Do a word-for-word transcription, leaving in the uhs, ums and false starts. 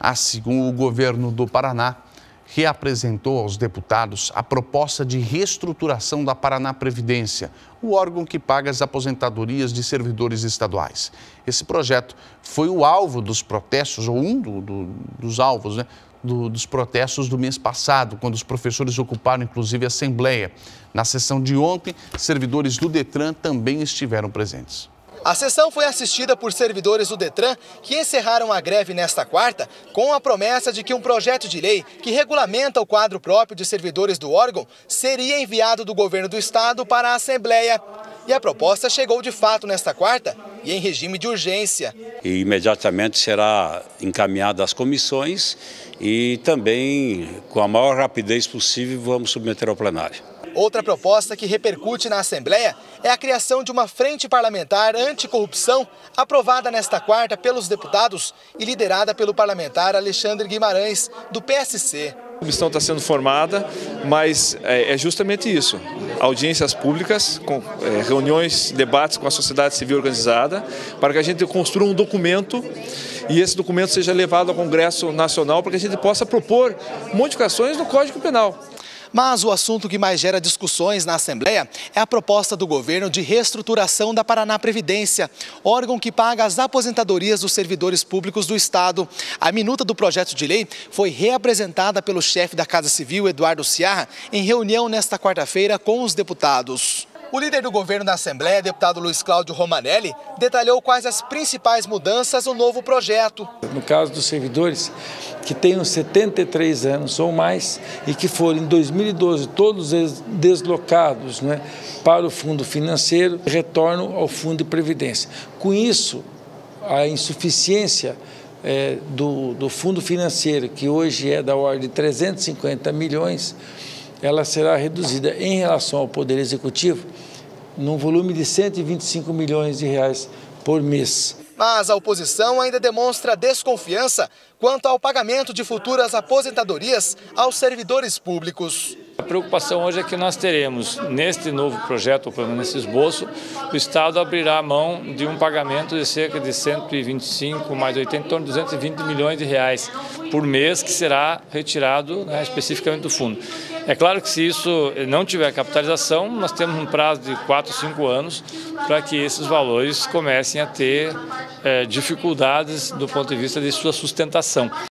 Assim, o governo do Paraná reapresentou aos deputados a proposta de reestruturação da Paraná Previdência, o órgão que paga as aposentadorias de servidores estaduais. Esse projeto foi o alvo dos protestos, ou um do, do, dos alvos, né, do, dos protestos do mês passado, quando os professores ocuparam, inclusive, a Assembleia. Na sessão de ontem, servidores do Detran também estiveram presentes. A sessão foi assistida por servidores do Detran que encerraram a greve nesta quarta com a promessa de que um projeto de lei que regulamenta o quadro próprio de servidores do órgão seria enviado do governo do estado para a Assembleia. E a proposta chegou de fato nesta quarta e em regime de urgência. E imediatamente será encaminhada às comissões e também, com a maior rapidez possível, vamos submeter ao plenário. Outra proposta que repercute na Assembleia é a criação de uma frente parlamentar anticorrupção, aprovada nesta quarta pelos deputados e liderada pelo parlamentar Alexandre Guimarães, do P S C. A comissão está sendo formada, mas é justamente isso, audiências públicas, com é, reuniões, debates com a sociedade civil organizada, para que a gente construa um documento e esse documento seja levado ao Congresso Nacional para que a gente possa propor modificações no Código Penal. Mas o assunto que mais gera discussões na Assembleia é a proposta do governo de reestruturação da Paraná Previdência, órgão que paga as aposentadorias dos servidores públicos do estado. A minuta do projeto de lei foi reapresentada pelo chefe da Casa Civil, Eduardo Ciarra, em reunião nesta quarta-feira com os deputados. O líder do governo na Assembleia, deputado Luiz Cláudio Romanelli, detalhou quais as principais mudanças no novo projeto. No caso dos servidores que tenham setenta e três anos ou mais e que forem em dois mil e doze todos eles deslocados, né, para o fundo financeiro, retornam ao fundo de previdência. Com isso, a insuficiência é, do, do fundo financeiro, que hoje é da ordem de trezentos e cinquenta milhões, ela será reduzida em relação ao Poder Executivo num volume de cento e vinte e cinco milhões de reais por mês. Mas a oposição ainda demonstra desconfiança quanto ao pagamento de futuras aposentadorias aos servidores públicos. A preocupação hoje é que nós teremos, neste novo projeto, ou pelo menos nesse esboço, o Estado abrirá a mão de um pagamento de cerca de cento e vinte e cinco, mais oitenta, em torno de duzentos e vinte milhões de reais por mês, que será retirado, né, especificamente do fundo. É claro que se isso não tiver capitalização, nós temos um prazo de quatro, cinco anos para que esses valores comecem a ter é, dificuldades do ponto de vista de sua sustentação.